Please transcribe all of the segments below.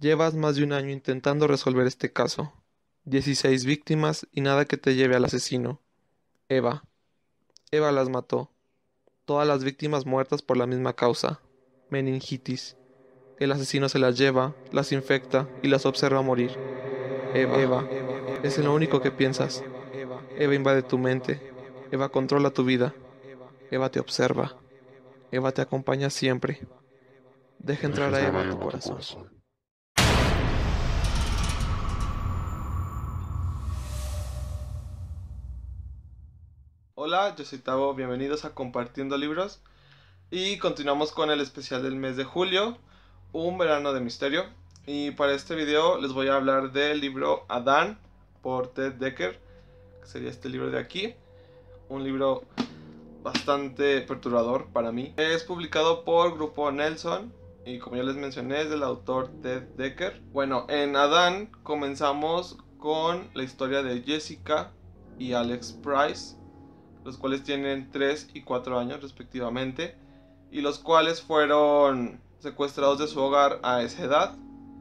Llevas más de un año intentando resolver este caso. 16 víctimas y nada que te lleve al asesino. Eva. Eva las mató. Todas las víctimas muertas por la misma causa. Meningitis. El asesino se las lleva, las infecta y las observa morir. Eva. Es en lo único que piensas. Eva invade tu mente. Eva controla tu vida. Eva te observa. Eva te acompaña siempre. Deja entrar a Eva a tu corazón. Hola, yo soy Tavo, bienvenidos a Compartiendo Libros y continuamos con el especial del mes de julio, Un verano de misterio. Y para este video les voy a hablar del libro Adán por Ted Dekker, que sería este libro de aquí, un libro bastante perturbador para mí. Es publicado por Grupo Nelson y como ya les mencioné es del autor Ted Dekker. Bueno, en Adán comenzamos con la historia de Jessica y Alex Price, los cuales tienen 3 y 4 años respectivamente, y los cuales fueron secuestrados de su hogar a esa edad.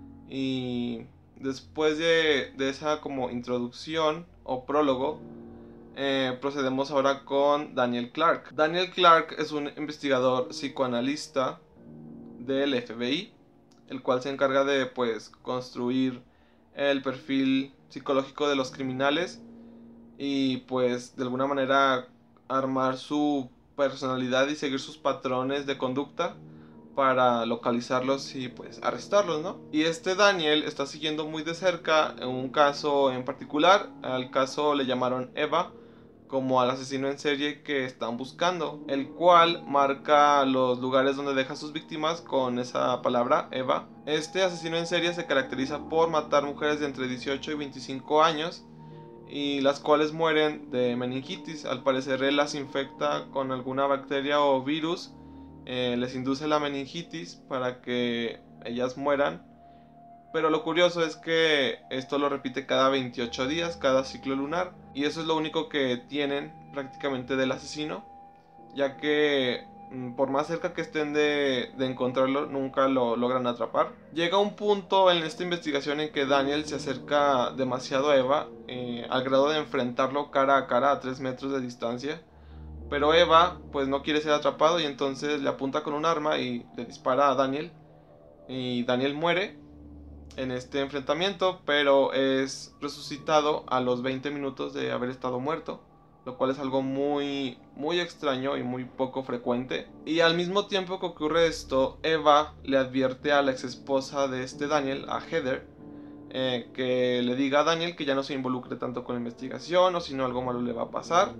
Y después de esa como introducción o prólogo, procedemos ahora con Daniel Clark. Daniel Clark es un investigador psicoanalista del FBI, el cual se encarga de construir el perfil psicológico de los criminales y de alguna manera armar su personalidad y seguir sus patrones de conducta para localizarlos y arrestarlos, ¿no? Y este Daniel está siguiendo muy de cerca un caso en particular. Al caso le llamaron Eva, como al asesino en serie que están buscando, el cual marca los lugares donde deja a sus víctimas con esa palabra Eva. Este asesino en serie se caracteriza por matar mujeres de entre 18 y 25 años, y las cuales mueren de meningitis. Al parecer él las infecta con alguna bacteria o virus, les induce la meningitis para que ellas mueran. Pero lo curioso es que esto lo repite cada 28 días, cada ciclo lunar, y eso es lo único que tienen prácticamente del asesino, ya que por más cerca que estén de encontrarlo, nunca lo logran atrapar. Llega un punto en esta investigación en que Daniel se acerca demasiado a Eva, al grado de enfrentarlo cara a cara a 3 metros de distancia. Pero Eva no quiere ser atrapado y entonces le apunta con un arma y le dispara a Daniel. Y Daniel muere en este enfrentamiento, pero es resucitado a los 20 minutos de haber estado muerto, lo cual es algo muy extraño y muy poco frecuente. Y al mismo tiempo que ocurre esto, Eva le advierte a la ex esposa de este Daniel, a Heather, que le diga a Daniel que ya no se involucre tanto con la investigación, o si no algo malo le va a pasar.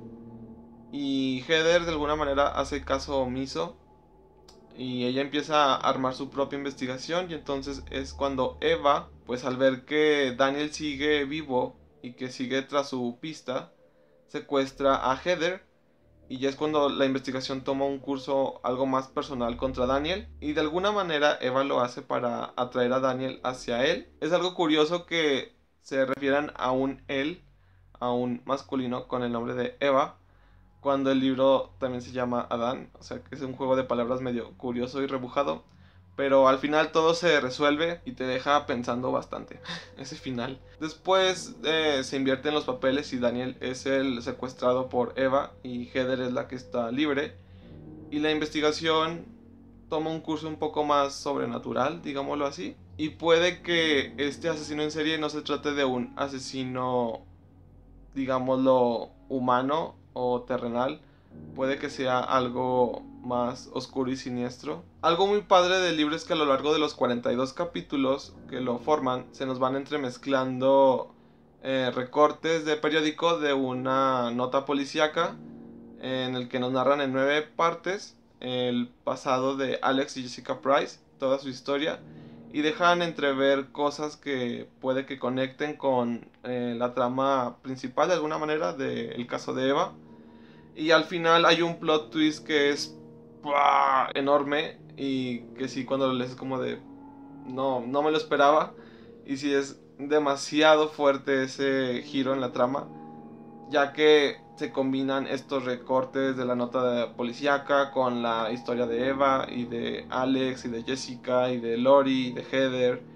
Y Heather de alguna manera hace caso omiso y ella empieza a armar su propia investigación. Y entonces es cuando Eva, al ver que Daniel sigue vivo y que sigue tras su pista, secuestra a Heather. Y ya es cuando la investigación toma un curso algo más personal contra Daniel, y de alguna manera Eva lo hace para atraer a Daniel hacia él. Es algo curioso que se refieran a un él, a un masculino con el nombre de Eva, cuando el libro también se llama Adán. O sea que es un juego de palabras medio curioso y rebujado, pero al final todo se resuelve y te deja pensando bastante ese final. Después se invierten los papeles y Daniel es el secuestrado por Eva y Heather es la que está libre, y la investigación toma un curso un poco más sobrenatural, digámoslo así. Y puede que este asesino en serie no se trate de un asesino, digámoslo, humano o terrenal. Puede que sea algo más oscuro y siniestro. Algo muy padre del libro es que a lo largo de los 42 capítulos que lo forman, se nos van entremezclando recortes de periódico de una nota policíaca, en el que nos narran en 9 partes el pasado de Alex y Jessica Price, toda su historia, y dejan entrever cosas que puede que conecten con la trama principal de alguna manera del caso de Eva. Y al final hay un plot twist que es enorme, y que sí, cuando lo lees es como de no me lo esperaba. Y sí, es demasiado fuerte ese giro en la trama, ya que se combinan estos recortes de la nota de policíaca con la historia de Eva y de Alex y de Jessica y de Lori y de Heather,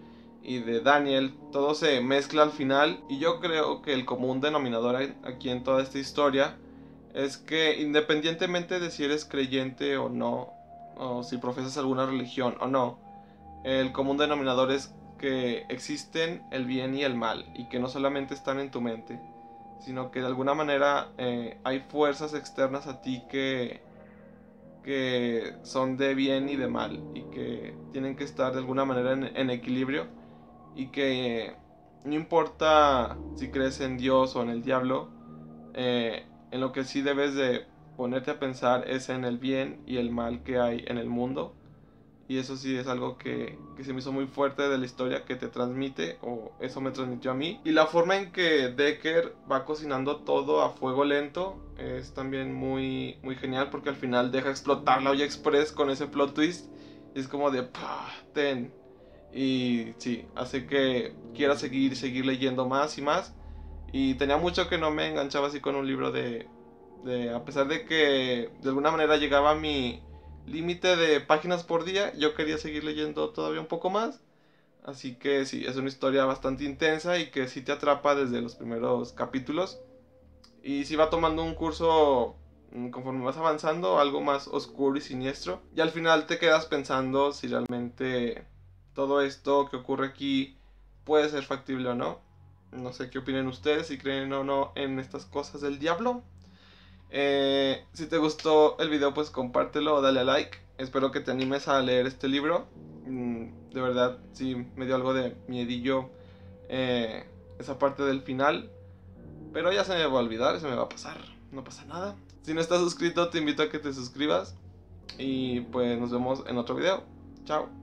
y de Daniel, todo se mezcla al final. Y yo creo que el común denominador aquí en toda esta historia es que independientemente de si eres creyente o no, o si profesas alguna religión o no, el común denominador es que existen el bien y el mal, y que no solamente están en tu mente, sino que de alguna manera hay fuerzas externas a ti que son de bien y de mal, y que tienen que estar de alguna manera en equilibrio, y que no importa si crees en Dios o en el diablo, en lo que sí debes de ponerte a pensar es en el bien y el mal que hay en el mundo. Y eso sí es algo que se me hizo muy fuerte de la historia que te transmite, o eso me transmitió a mí. Y la forma en que Decker va cocinando todo a fuego lento es también muy, muy genial, porque al final deja explotar la olla express con ese plot twist. Y es como de ¡pah! Ten. Y sí, hace que quiera seguir leyendo más y más. Y tenía mucho que no me enganchaba así con un libro a pesar de que de alguna manera llegaba a mi límite de páginas por día, yo quería seguir leyendo todavía un poco más. Así que sí, es una historia bastante intensa y que sí te atrapa desde los primeros capítulos. Y sí va tomando un curso conforme vas avanzando, algo más oscuro y siniestro. Y al final te quedas pensando si realmente todo esto que ocurre aquí puede ser factible o no. No sé qué opinen ustedes, si creen o no en estas cosas del diablo. Si te gustó el video, pues compártelo o dale a like. Espero que te animes a leer este libro. De verdad, sí me dio algo de miedillo esa parte del final. Pero ya se me va a olvidar, se me va a pasar. No pasa nada. Si no estás suscrito, te invito a que te suscribas. Y pues nos vemos en otro video. Chao.